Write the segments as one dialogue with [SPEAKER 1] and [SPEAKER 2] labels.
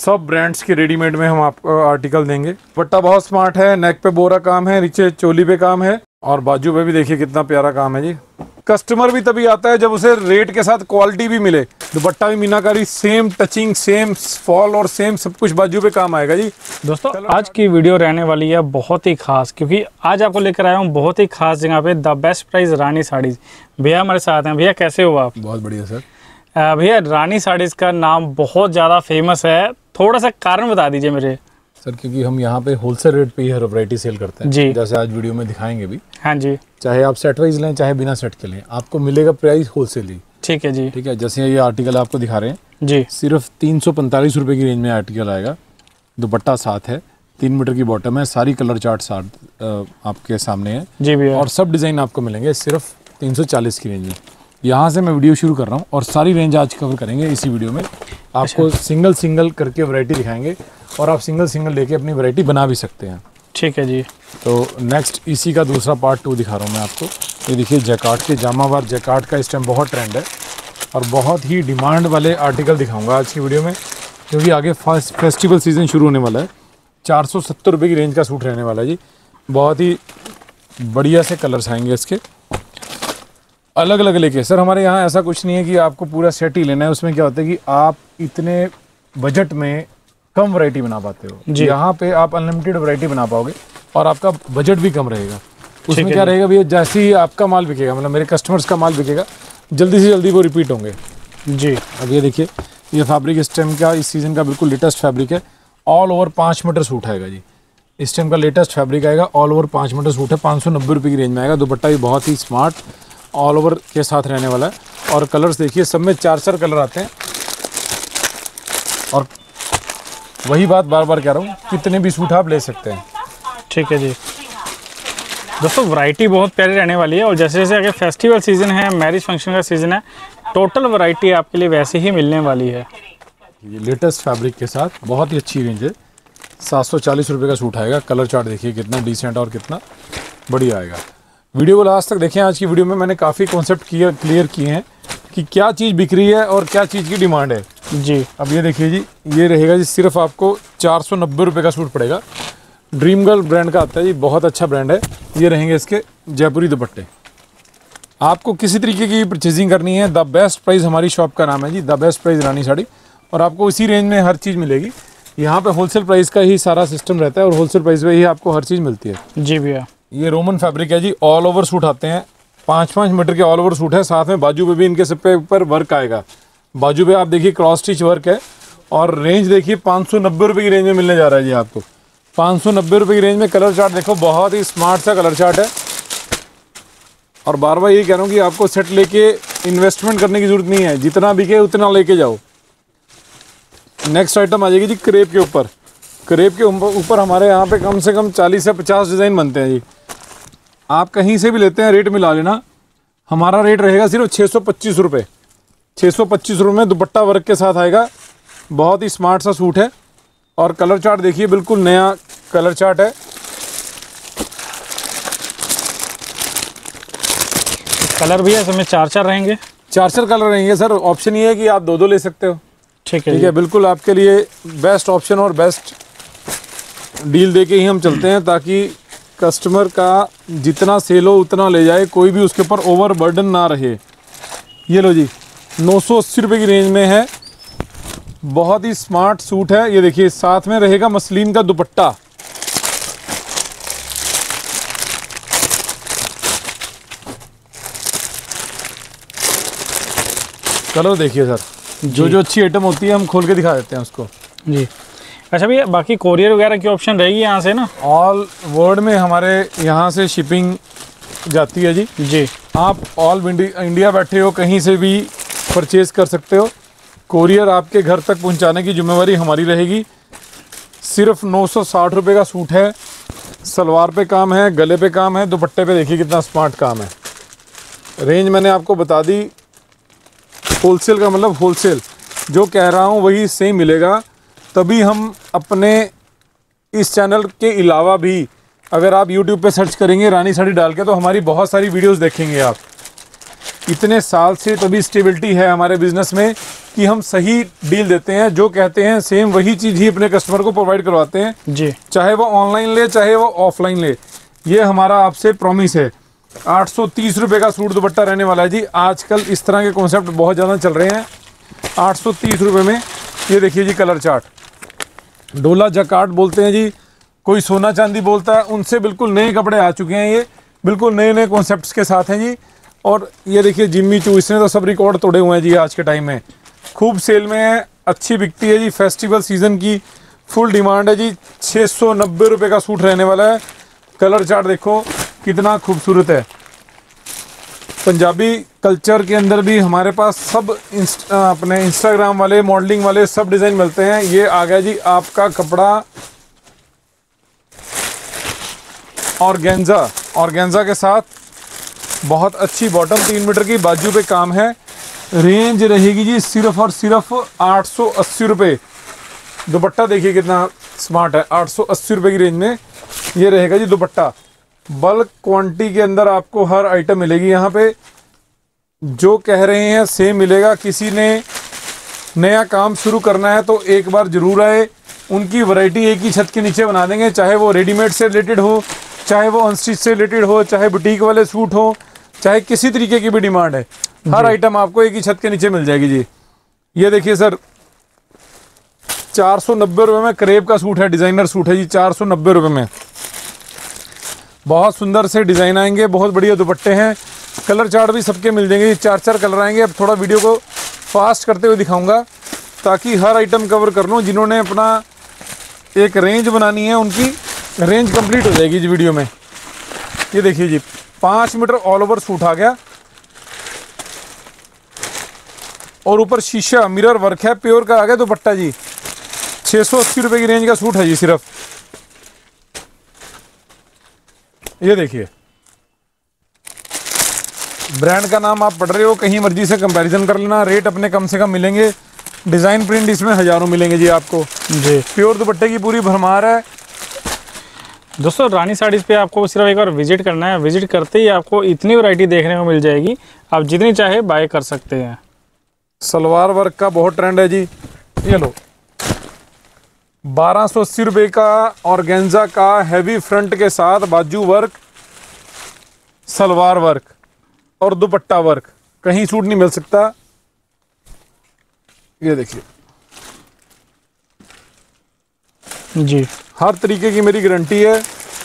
[SPEAKER 1] सब ब्रांड्स के रेडीमेड में हम आपको आर्टिकल देंगे। दुपट्टा बहुत स्मार्ट है, नेक पे बोरा काम है, नीचे चोली पे काम है और बाजू पे भी देखिए कितना प्यारा काम है जी। कस्टमर भी तभी आता है जब उसे रेट के साथ क्वालिटी भी मिले। दुपट्टा भी मीनाकारी, सेम टचिंग, सेम फॉल और सेम सब कुछ बाजू पे काम आएगा जी।
[SPEAKER 2] दोस्तों आज की वीडियो रहने वाली है बहुत ही खास, क्योंकि आज आपको लेकर आया हूँ बहुत ही खास जगह पे, the best price Rani sarees. भैया हमारे साथ हैं। भैया कैसे हो आप?
[SPEAKER 1] बहुत बढ़िया सर।
[SPEAKER 2] भैया रानी साड़ीज का नाम बहुत ज़्यादा फेमस है, थोड़ा सा कारण बता दीजिए मेरे।
[SPEAKER 1] सर क्योंकि हम यहाँ पे होलसेल रेट पे ही हर वैरायटी सेल करते हैं जी, जैसे आज वीडियो में दिखाएंगे भी।
[SPEAKER 2] हाँ जी,
[SPEAKER 1] चाहे आप सेट वाइज लें चाहे बिना सेट के लें, आपको मिलेगा प्राइस होलसेल ही।
[SPEAKER 2] ठीक है जी।
[SPEAKER 1] ठीक है, जैसे ये आर्टिकल आपको दिखा रहे हैं
[SPEAKER 2] जी,
[SPEAKER 1] सिर्फ 345 रुपये की रेंज में आर्टिकल आएगा। दुपट्टा साथ है, 3 मीटर की बॉटम है, सारी कलर चार्ट साथ आपके सामने है जी भैया, और सब डिज़ाइन आपको मिलेंगे सिर्फ 340 की रेंज में। यहाँ से मैं वीडियो शुरू कर रहा हूँ और सारी रेंज आज कवर करेंगे इसी वीडियो में। आपको सिंगल सिंगल करके वैरायटी दिखाएंगे और आप सिंगल सिंगल लेके अपनी वैरायटी बना भी सकते हैं।
[SPEAKER 2] ठीक है जी।
[SPEAKER 1] तो नेक्स्ट इसी का दूसरा पार्ट 2 दिखा रहा हूँ मैं आपको। ये देखिए जैकार्ड के, जामावार जैकार्ड का इस टाइम बहुत ट्रेंड है और बहुत ही डिमांड वाले आर्टिकल दिखाऊंगा आज की वीडियो में, क्योंकि आगे फेस्टिवल सीज़न शुरू होने वाला है। 470 रुपये की रेंज का सूट रहने वाला है जी। बहुत ही बढ़िया से कलर्स आएंगे इसके, अलग अलग लेके। सर हमारे यहाँ ऐसा कुछ नहीं है कि आपको पूरा सेट ही लेना है। उसमें क्या होता है कि आप इतने बजट में कम वैरायटी बना पाते हो, यहाँ पे आप अनलिमिटेड वैरायटी बना पाओगे और आपका बजट भी कम रहेगा। उसमें क्या रहेगा भैया, जैसे ही आपका माल बिकेगा, मतलब मेरे कस्टमर्स का माल बिकेगा, जल्दी से जल्दी वो रिपीट होंगे जी। अब ये देखिए, ये फैब्रिक इस टाइम का, इस सीज़न का बिल्कुल लेटेस्ट फैब्रिक है। ऑल ओवर 5 मीटर सूट आएगा जी। इस टाइम का लेटेस्ट फैब्रिक आएगा, ऑल ओवर 5 मीटर सूट है, 590 रुपये की रेंज में आएगा। दुपट्टा भी बहुत ही स्मार्ट ऑल ओवर के साथ रहने वाला है और कलर्स देखिए सब में 4 कलर आते हैं। और वही बात बार बार कह रहा हूँ, कितने भी सूट आप ले सकते हैं।
[SPEAKER 2] ठीक है जी। दोस्तों वैरायटी बहुत प्यारी रहने वाली है और जैसे जैसे आगे फेस्टिवल सीज़न है, मैरिज फंक्शन का सीज़न है, टोटल वैरायटी आपके लिए वैसे ही मिलने वाली है।
[SPEAKER 1] ये लेटेस्ट फैब्रिक के साथ बहुत ही अच्छी रेंज है। 740 रुपये का सूट आएगा। कलर चार्ट देखिए कितना डिसेंट और कितना बढ़िया आएगा। वीडियो को लास्ट तक देखें। आज की वीडियो में मैंने काफ़ी कॉन्सेप्ट क्लियर किए हैं कि क्या चीज़ बिक रही है और क्या चीज़ की डिमांड है जी। अब ये देखिए जी, ये रहेगा जी सिर्फ आपको 490 रुपये का सूट पड़ेगा। ड्रीम गर्ल ब्रांड का आता है जी, बहुत अच्छा ब्रांड है। ये रहेंगे इसके जयपुरी दुपट्टे। आपको किसी तरीके की परचेजिंग करनी है, द बेस्ट प्राइस हमारी शॉप का नाम है जी, the best price Rani sari. और आपको इसी रेंज में हर चीज़ मिलेगी। यहाँ पे होलसेल प्राइस का ही सारा सिस्टम रहता है और होलसेल प्राइस पे ही आपको हर चीज़ मिलती है जी भैया। ये रोमन फैब्रिक है जी, ऑल ओवर सूट आते हैं, 5-5 मीटर के ऑल ओवर सूट है। साथ में बाजू पे भी इनके सब पे ऊपर वर्क आएगा। बाजू पे आप देखिए क्रॉस स्टिच वर्क है और रेंज देखिए 590 रुपये की रेंज में मिलने जा रहा है जी आपको। 590 रुपये की रेंज में कलर चार्ट देखो, बहुत ही स्मार्ट सा कलर चार्ट है। और बार बार यही कह रहा हूँ कि आपको सेट लेके इन्वेस्टमेंट करने की जरूरत नहीं है, जितना बिके उतना लेके जाओ। नेक्स्ट आइटम आ जाएगी जी क्रेप के ऊपर। क्रेप के ऊपर हमारे यहाँ पे कम से कम 40 से 50 डिज़ाइन बनते हैं जी। आप कहीं से भी लेते हैं रेट मिला लेना। हमारा रेट रहेगा सिर्फ 625 रुपये। 625 रुपये में दुपट्टा वर्क के साथ आएगा। बहुत ही स्मार्ट सा सूट है और कलर चार्ट देखिए बिल्कुल नया कलर चार्ट है।
[SPEAKER 2] कलर भी है, इसमें 4 रहेंगे।
[SPEAKER 1] 4 कलर रहेंगे सर। ऑप्शन ये है कि आप 2 ले सकते हो।
[SPEAKER 2] ठीक है,
[SPEAKER 1] ठीक है, बिल्कुल आपके लिए बेस्ट ऑप्शन और बेस्ट डील देके ही हम चलते हैं, ताकि कस्टमर का जितना सेल हो उतना ले जाए, कोई भी उसके ऊपर ओवर बर्डन ना रहे। ये लो जी, 980 रुपये की रेंज में है। बहुत ही स्मार्ट सूट है। ये देखिए साथ में रहेगा मसलिन का दुपट्टा। कलर देखिए सर, जो अच्छी आइटम होती है हम खोल के दिखा देते हैं उसको
[SPEAKER 2] जी। अच्छा भैया, बाकी कोरियर वगैरह की ऑप्शन रहेगी यहाँ से ना?
[SPEAKER 1] ऑल वर्ल्ड में हमारे यहाँ से शिपिंग जाती है जी। आप ऑल इंडिया बैठे हो, कहीं से भी परचेज़ कर सकते हो। कोरियर आपके घर तक पहुँचाने की जिम्मेवारी हमारी रहेगी। सिर्फ 960 रुपये का सूट है। सलवार पे काम है, गले पे काम है, दुपट्टे पे देखिए कितना स्मार्ट काम है। रेंज मैंने आपको बता दी। होलसेल का मतलब होलसेल जो कह रहा हूँ वही सेम मिलेगा। तभी हम अपने इस चैनल के अलावा भी, अगर आप YouTube पे सर्च करेंगे रानी साड़ी डाल के, तो हमारी बहुत सारी वीडियोस देखेंगे आप। इतने साल से तभी स्टेबिलिटी है हमारे बिज़नेस में, कि हम सही डील देते हैं, जो कहते हैं सेम वही चीज़ ही अपने कस्टमर को प्रोवाइड करवाते हैं
[SPEAKER 2] जी।
[SPEAKER 1] चाहे वो ऑनलाइन ले चाहे वो ऑफलाइन ले। ये हमारा आपसे प्रॉमिस है। 830 रुपये का सूट दुपट्टा रहने वाला है जी। आजकल इस तरह के कॉन्सेप्ट बहुत ज़्यादा चल रहे हैं। 830 रुपये में ये देखिए जी कलर चार्ट, डोला जकार्ड बोलते हैं जी, कोई सोना चांदी बोलता है, उनसे बिल्कुल नए कपड़े आ चुके हैं। ये बिल्कुल नए नए कॉन्सेप्ट्स के साथ हैं जी। और ये देखिए जिम्मी चू, इसने तो सब रिकॉर्ड तोड़े हुए हैं जी। आज के टाइम में खूब सेल में है, अच्छी बिकती है जी। फेस्टिवल सीज़न की फुल डिमांड है जी। 690 रुपये का सूट रहने वाला है। कलर चार्ट देखो कितना खूबसूरत है। पंजाबी कल्चर के अंदर भी हमारे पास सब अपने इंस्टाग्राम वाले, मॉडलिंग वाले सब डिज़ाइन मिलते हैं। ये आ गया जी आपका कपड़ा ऑर्गेन्जा के साथ बहुत अच्छी बॉटम, 3 मीटर की बाजू पे काम है। रेंज रहेगी जी सिर्फ और सिर्फ 880 रुपये। दुपट्टा देखिए कितना स्मार्ट है। 880 रुपये की रेंज में ये रहेगा जी दुपट्टा। बल्क क्वांटिटी के अंदर आपको हर आइटम मिलेगी यहाँ पे। जो कह रहे हैं सेम मिलेगा। किसी ने नया काम शुरू करना है तो एक बार ज़रूर आए। उनकी वैरायटी एक ही छत के नीचे बना देंगे, चाहे वो रेडीमेड से रिलेटेड हो, चाहे वो अनस्टिच से रिलेटेड हो, चाहे बुटीक वाले सूट हो, चाहे किसी तरीके की भी डिमांड है, हर आइटम आपको एक ही छत के नीचे मिल जाएगी जी। ये देखिए सर 490 रुपये में करेब का सूट है, डिज़ाइनर सूट है जी। 490 रुपये में बहुत सुंदर से डिज़ाइन आएंगे, बहुत बढ़िया दुपट्टे हैं। कलर चार्ट भी सबके मिल जाएंगे। 4-4 कलर आएंगे। अब थोड़ा वीडियो को फास्ट करते हुए दिखाऊंगा ताकि हर आइटम कवर कर लूँ। जिन्होंने अपना एक रेंज बनानी है उनकी रेंज कंप्लीट हो जाएगी जी वीडियो में। ये देखिए जी 5 मीटर ऑल ओवर सूट आ गया और ऊपर शीशा मिरर वर्क है, प्योर का आ गया दुपट्टा जी। 680 रुपये की रेंज का सूट है जी सिर्फ। ये देखिए ब्रांड का नाम आप पढ़ रहे हो, कहीं मर्जी से कंपैरिजन कर लेना। रेट अपने कम से कम मिलेंगे। डिज़ाइन प्रिंट इसमें हज़ारों मिलेंगे जी आपको जी। प्योर दुपट्टे की पूरी भरमार है
[SPEAKER 2] दोस्तों। रानी साड़ीज़ पे आपको सिर्फ एक बार विजिट करना है। विजिट करते ही आपको इतनी वैरायटी देखने को मिल जाएगी, आप जितनी चाहे बाय कर सकते हैं।
[SPEAKER 1] सलवार वर्क का बहुत ट्रेंड है जी। ये लो 1280 रुपये का ऑर्गेन्जा का हैवी फ्रंट के साथ बाजू वर्क, सलवार वर्क और दुपट्टा वर्क। कहीं सूट नहीं मिल सकता। ये देखिए
[SPEAKER 2] जी,
[SPEAKER 1] हर तरीके की मेरी गारंटी है।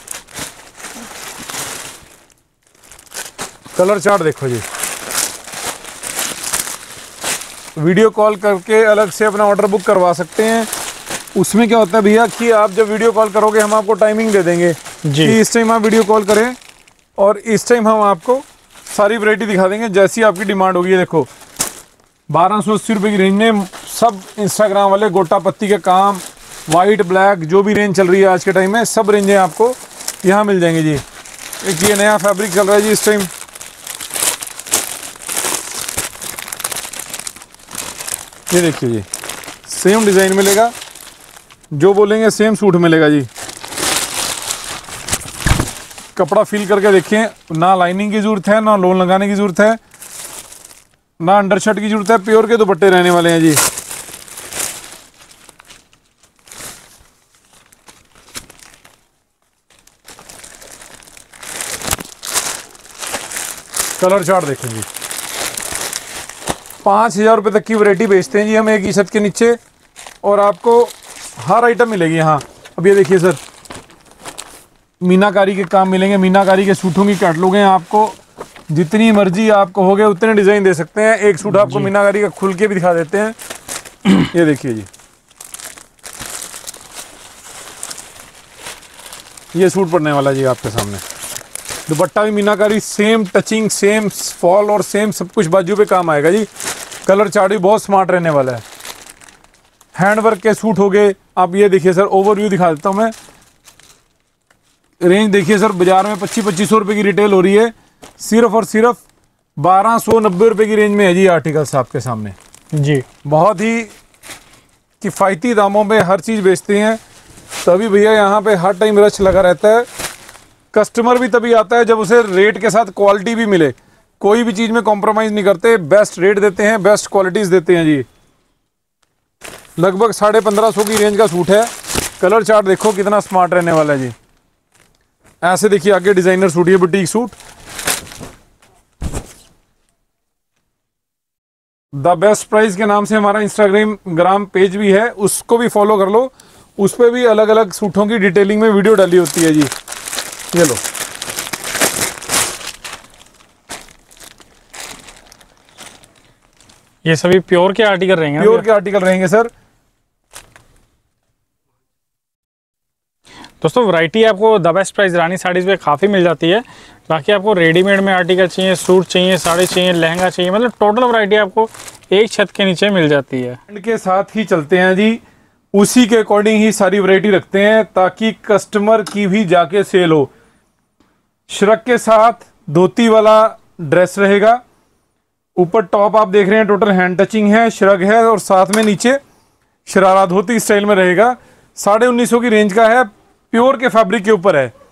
[SPEAKER 1] कलर चार्ट देखो जी। वीडियो कॉल करके अलग से अपना ऑर्डर बुक करवा सकते हैं। उसमें क्या होता है भैया कि आप जब वीडियो कॉल करोगे हम आपको टाइमिंग दे देंगे
[SPEAKER 2] जी
[SPEAKER 1] कि इस टाइम आप वीडियो कॉल करें और इस टाइम हम आपको सारी वैरायटी दिखा देंगे जैसी आपकी डिमांड होगी। ये देखो 1280 रुपये की रेंज में सब इंस्टाग्राम वाले गोटा पत्ती के काम, वाइट ब्लैक जो भी रेंज चल रही है आज के टाइम में, सब रेंजें आपको यहाँ मिल जाएंगी जी। एक ये नया फैब्रिक चल रहा है जी इस टाइम। ये देखिए जी सेम डिज़ाइन मिलेगा, जो बोलेंगे सेम सूट मिलेगा जी। कपड़ा फील करके देखें, ना लाइनिंग की ज़रूरत है, ना लोन लगाने की ज़रूरत है, ना अंडरशर्ट की ज़रूरत है। प्योर के दुपट्टे रहने वाले हैं जी। कलर चार्ट देखें जी। 5000 रुपये तक की वैरायटी बेचते हैं जी हम एक ही छत के नीचे, और आपको हर आइटम मिलेगी यहाँ। अब ये देखिए सर मीनाकारी के काम मिलेंगे। मीनाकारी के सूटों की कैटलॉग हैं, आपको जितनी मर्जी आप कहोगे उतने डिज़ाइन दे सकते हैं। एक सूट आपको मीनाकारी का खुल के भी दिखा देते हैं। ये देखिए जी ये सूट पड़ने वाला जी आपके सामने। दुपट्टा भी मीनाकारी, सेम टचिंग, सेम फॉल और सेम सब कुछ बाजू पे काम आएगा जी। कलर चार्ट भी बहुत स्मार्ट रहने वाला है। हैंडवर्क के सूट हो गए। आप ये देखिए सर ओवरव्यू दिखा देता हूँ मैं। रेंज देखिए सर बाजार में 2500 रुपये की रिटेल हो रही है, सिर्फ और सिर्फ 1290 रुपये की रेंज में है जी आर्टिकल्स आपके सामने
[SPEAKER 2] जी।
[SPEAKER 1] बहुत ही किफ़ायती दामों पे हर चीज़ बेचते हैं, तभी भैया यहाँ पे हर टाइम रश लगा रहता है। कस्टमर भी तभी आता है जब उसे रेट के साथ क्वालिटी भी मिले। कोई भी चीज़ में कॉम्प्रोमाइज़ नहीं करते, बेस्ट रेट देते हैं, बेस्ट क्वालिटीज़ देते हैं जी। लगभग 1550 की रेंज का सूट है। कलर चार्ट देखो कितना स्मार्ट रहने वाला है जी। ऐसे देखिए आगे डिजाइनर सूट, ये boutique suit. The best price के नाम से हमारा इंस्टाग्राम पेज भी है, उसको भी फॉलो कर लो। उस पर भी अलग अलग सूटों की डिटेलिंग में वीडियो डाली होती है जी। ये लो,
[SPEAKER 2] ये सभी प्योर के आर्टिकल रहेंगे ना?
[SPEAKER 1] प्योर के आर्टिकल रहेंगे सर।
[SPEAKER 2] दोस्तों वैरायटी आपको the best price Rani sarees पे काफ़ी मिल जाती है। बाकी आपको रेडीमेड में आर्टिकल चाहिए, सूट चाहिए, साड़ी चाहिए, लहंगा चाहिए, मतलब टोटल वैरायटी आपको एक छत के नीचे मिल जाती है।
[SPEAKER 1] के साथ ही चलते हैं जी, उसी के अकॉर्डिंग ही सारी वैरायटी रखते हैं ताकि कस्टमर की भी जाके सेल हो। श्रग के साथ धोती वाला ड्रेस रहेगा। ऊपर टॉप आप देख रहे हैं टोटल हैंड टचिंग है, श्रग है और साथ में नीचे शरारा धोती स्टाइल में रहेगा। 1950 की रेंज का है, प्योर के फैब्रिक के ऊपर है।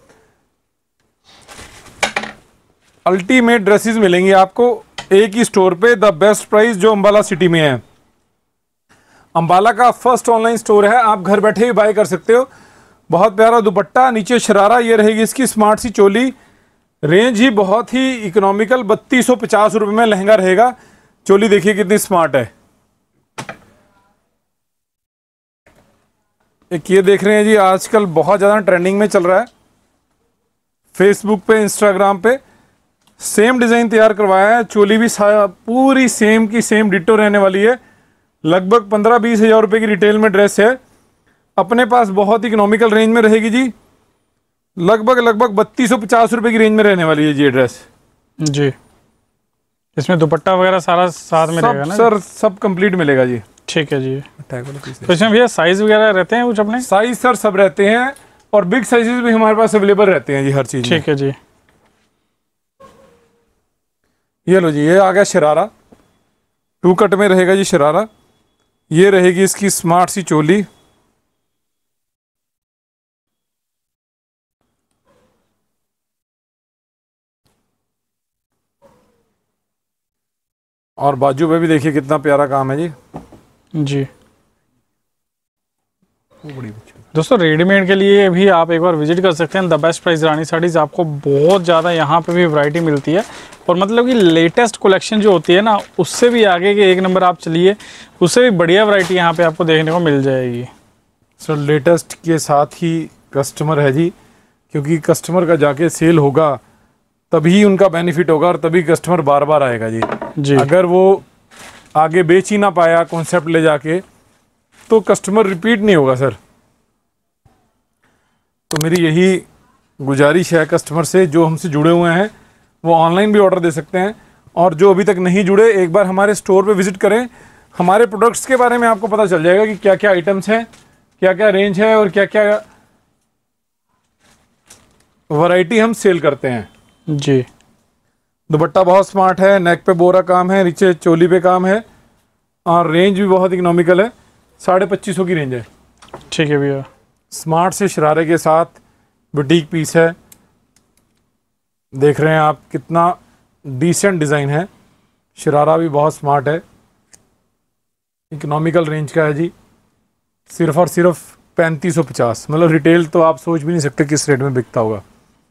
[SPEAKER 1] अल्टीमेट ड्रेसेस मिलेंगी आपको एक ही स्टोर पे, द बेस्ट प्राइस, जो अंबाला सिटी में है। अंबाला का फर्स्ट ऑनलाइन स्टोर है, आप घर बैठे ही बाय कर सकते हो। बहुत प्यारा दुपट्टा, नीचे शरारा, ये रहेगी इसकी स्मार्ट सी चोली। रेंज ही बहुत ही इकोनॉमिकल, 3250 रुपए में लहंगा रहेगा। चोली देखिए कितनी स्मार्ट है। एक ये देख रहे हैं जी, आजकल बहुत ज़्यादा ट्रेंडिंग में चल रहा है, फेसबुक पे, इंस्टाग्राम पे। सेम डिज़ाइन तैयार करवाया है, चोली भी पूरी सेम की सेम डिट्टो रहने वाली है। लगभग 15-20 हज़ार रुपये की रिटेल में ड्रेस है। अपने पास बहुत इकोनॉमिकल रेंज में रहेगी जी, लगभग 3250 रुपये की रेंज में रहने वाली है जी ये ड्रेस
[SPEAKER 2] जी। इसमें दुपट्टा वगैरह सारा साथ में रहेगा ना
[SPEAKER 1] सर? सब कंप्लीट मिलेगा जी।
[SPEAKER 2] ठीक है जी। तो इसमें भैया साइज वगैरह रहते हैं कुछ अपने?
[SPEAKER 1] साइज सर सब रहते हैं और बिग साइजेस भी हमारे पास अवेलेबल रहते हैं जी, हर चीज।
[SPEAKER 2] ठीक है जी।
[SPEAKER 1] ये लो जी, ये आ गया शरारा, 2 कट में रहेगा जी शरारा। ये रहेगी इसकी स्मार्ट सी चोली। और बाजू पे भी देखिए कितना प्यारा काम है जी।
[SPEAKER 2] जी दोस्तों, रेडीमेड के लिए भी आप एक बार विजिट कर सकते हैं the best price Rani sarees. आपको बहुत ज़्यादा यहाँ पे भी वैरायटी मिलती है और मतलब कि लेटेस्ट कलेक्शन जो होती है ना, उससे भी आगे के एक नंबर आप चलिए, उससे भी बढ़िया वैरायटी यहाँ पे आपको देखने को मिल जाएगी।
[SPEAKER 1] सर लेटेस्ट के साथ ही कस्टमर है जी, क्योंकि कस्टमर का जाके सेल होगा तभी उनका बेनिफिट होगा और तभी कस्टमर बार बार आएगा जी। अगर वो आगे बेच ही ना पाया कॉन्सेप्ट ले जाके तो कस्टमर रिपीट नहीं होगा सर। तो मेरी यही गुजारिश है कस्टमर से, जो हमसे जुड़े हुए हैं वो ऑनलाइन भी ऑर्डर दे सकते हैं, और जो अभी तक नहीं जुड़े एक बार हमारे स्टोर पे विजिट करें। हमारे प्रोडक्ट्स के बारे में आपको पता चल जाएगा कि क्या क्या आइटम्स हैं, क्या क्या रेंज है और क्या क्या वैरायटी हम सेल करते हैं
[SPEAKER 2] जी।
[SPEAKER 1] दुपट्टा बहुत स्मार्ट है, नेक पे बोरा काम है, नीचे चोली पे काम है और रेंज भी बहुत इकोनॉमिकल है, 2550 की रेंज है।
[SPEAKER 2] ठीक है भैया।
[SPEAKER 1] स्मार्ट से शरारे के साथ बुटीक पीस है, देख रहे हैं आप कितना डिसेंट डिज़ाइन है। शरारा भी बहुत स्मार्ट है, इकोनॉमिकल रेंज का है जी, सिर्फ और सिर्फ 3550। मतलब रिटेल तो आप सोच भी नहीं सकते किस रेट में बिकता होगा।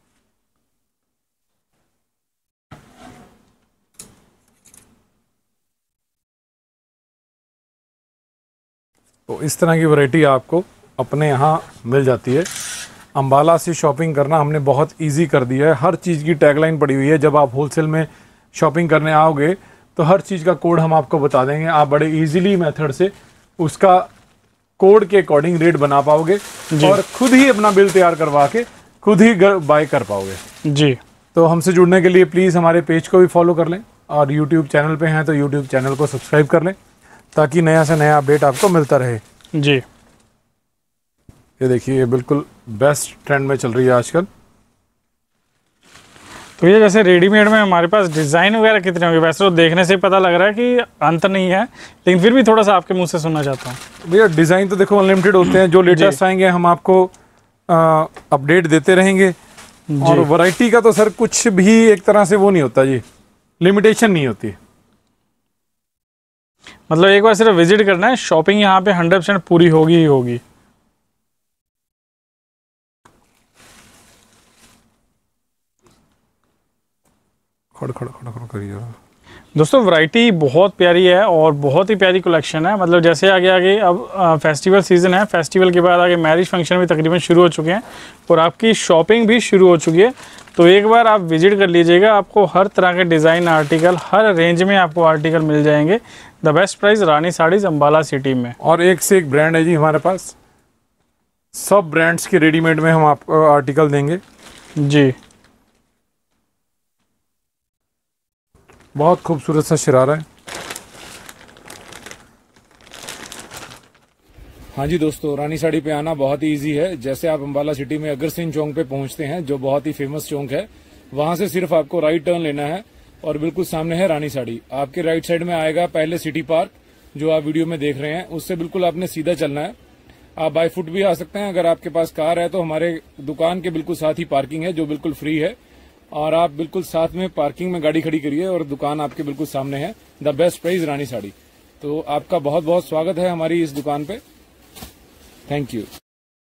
[SPEAKER 1] तो इस तरह की वैरायटी आपको अपने यहाँ मिल जाती है। अंबाला से शॉपिंग करना हमने बहुत इजी कर दिया है, हर चीज़ की टैगलाइन पड़ी हुई है। जब आप होलसेल में शॉपिंग करने आओगे तो हर चीज़ का कोड हम आपको बता देंगे, आप बड़े इजीली मेथड से उसका कोड के अकॉर्डिंग रेट बना पाओगे और खुद ही अपना बिल तैयार करवा के खुद ही बाय कर पाओगे
[SPEAKER 2] जी।
[SPEAKER 1] तो हमसे जुड़ने के लिए प्लीज़ हमारे पेज को भी फॉलो कर लें और यूट्यूब चैनल पे हैं तो यूट्यूब चैनल को सब्सक्राइब कर लें ताकि नया से नया अपडेट आपको मिलता रहे
[SPEAKER 2] जी।
[SPEAKER 1] ये देखिए, ये बिल्कुल बेस्ट ट्रेंड में चल रही है आजकल।
[SPEAKER 2] तो ये जैसे रेडीमेड में हमारे पास डिज़ाइन वगैरह कितने होंगे? वैसे तो देखने से पता लग रहा है कि अंतर नहीं है, लेकिन फिर भी थोड़ा सा आपके मुंह से सुनना चाहता हूँ।
[SPEAKER 1] भैया डिज़ाइन तो देखो अनलिमिटेड होते हैं, जो लेटेस्ट आएंगे हम आपको अपडेट देते रहेंगे। और वैरायटी का तो सर कुछ भी एक तरह से वो नहीं होता जी, लिमिटेशन नहीं होती।
[SPEAKER 2] मतलब एक बार सिर्फ विजिट करना है, शॉपिंग यहाँ पे 100% पूरी होगी ही होगी।
[SPEAKER 1] खड़ खड़ खड़ खड़ करिए जरा।
[SPEAKER 2] दोस्तों वैरायटी बहुत प्यारी है और बहुत ही प्यारी कलेक्शन है। मतलब जैसे आगे आगे अब फेस्टिवल सीजन है, फेस्टिवल के बाद आगे मैरिज फंक्शन भी तकरीबन शुरू हो चुके हैं और आपकी शॉपिंग भी शुरू हो चुकी है। तो एक बार आप विजिट कर लीजिएगा, आपको हर तरह के डिज़ाइन आर्टिकल, हर रेंज में आपको आर्टिकल मिल जाएंगे। The best price Rani sarees Ambala city में।
[SPEAKER 1] और एक से एक ब्रांड है जी हमारे पास, सब ब्रांड्स के रेडीमेड में हम आपको आर्टिकल देंगे
[SPEAKER 2] जी।
[SPEAKER 1] बहुत खूबसूरत सा शरारा है। हाँ जी दोस्तों, रानी साड़ी पे आना बहुत ही इजी है। जैसे आप अम्बाला सिटी में अग्रसेन चौक पे पहुंचते हैं, जो बहुत ही फेमस चौक है, वहां से सिर्फ आपको राइट टर्न लेना है और बिल्कुल सामने है रानी साड़ी। आपके राइट साइड में आएगा पहले सिटी पार्क, जो आप वीडियो में देख रहे हैं, उससे बिल्कुल आपने सीधा चलना है। आप बाय फुट भी आ सकते हैं, अगर आपके पास कार है तो हमारे दुकान के बिल्कुल साथ ही पार्किंग है जो बिल्कुल फ्री है, और आप बिल्कुल साथ में पार्किंग में गाड़ी खड़ी करिए और दुकान आपके बिल्कुल सामने है, the best price Rani sari. तो आपका बहुत बहुत स्वागत है हमारी इस दुकान पे। Thank you.